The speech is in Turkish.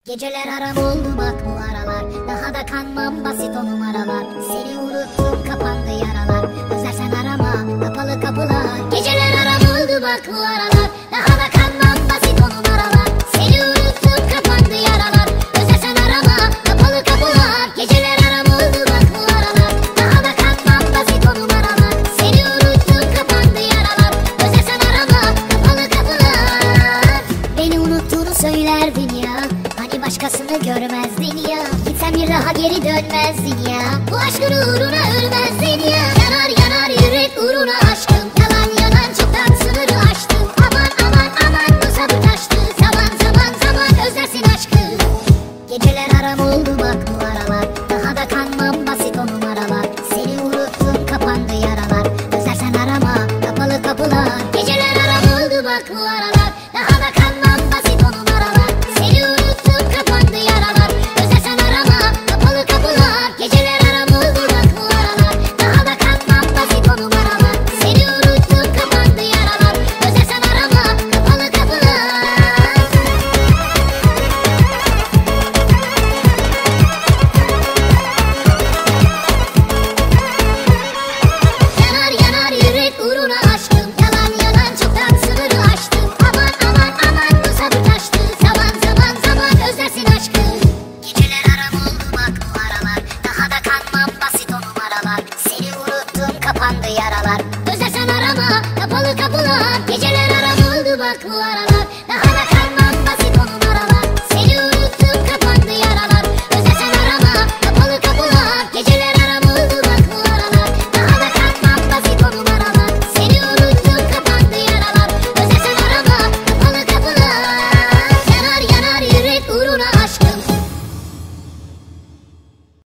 Geceler aram oldu bak bu aralar. Daha da kanmam basit o numaralar. Seni unuttum kapandı yaralar. Özlersen arama kapalı kapılar. Geceler aram oldu bak bu aralar. Daha da kanmam basit o numaralar. Seni unuttum kapandı yaralar. Özlersen arama kapalı kapılar. Geceler aram oldu bak bu aralar. Daha da kanmam basit o numaralar. Seni unuttum kapandı yaralar. Özlersen arama kapalı kapılar. Beni unuttuğunu söylerdin ya. Başkasını görmezdin ya. Gitsen bir daha geri dönmezdin ya. Bu aşkın uğruna ölmezdin ya. Yanar yanar yürek uğruna aşkım. Yalan yalan çoktan sınırı aştım. Aman aman aman bu sabır taştı. Zaman zaman zaman özlersin aşkı. Geceler aram oldu bak bu aralar. Daha da kanmam basit o numaralar. Seni unuttum kapandı yaralar. Özlersen arama kapalı kapılar. Geceler aram oldu bak bu aralar. Daha da kanmam basit o numaralar. Seni unuttum kapandı yaralar. Özlersen arama kapalı kapılar. Geceler aram oldu bak bu aralar. Daha da kanmam basit o numaralar. Seni unuttum kapandı yaralar. Özlersen arama kapalı kapılar. Yanar yanar yürek uğruna aşkım. Yalan yalan çoktan sınırı aştım. Aman aman aman bu sabır taştı. Zaman zaman zaman özlersin aşkı. Geceler aram oldu bak bu aralar. Daha da kanmam basit o numaralar. Seni unuttum kapandı yaralar. Özlersen arama kapalı kapılar. Geceler aram oldu bak bu aralar. Daha da kanmam basit o numaralar. Seni unuttum kapandı yaralar. Özlersen arama kapalı kapılar. Geceler aram oldu bak bu aralar. Daha da kanmam basit o numaralar. Seni unuttum kapandı yaralar. Özlersen arama kapalı kapılar. Yanar yanar yürek uğruna aşkım.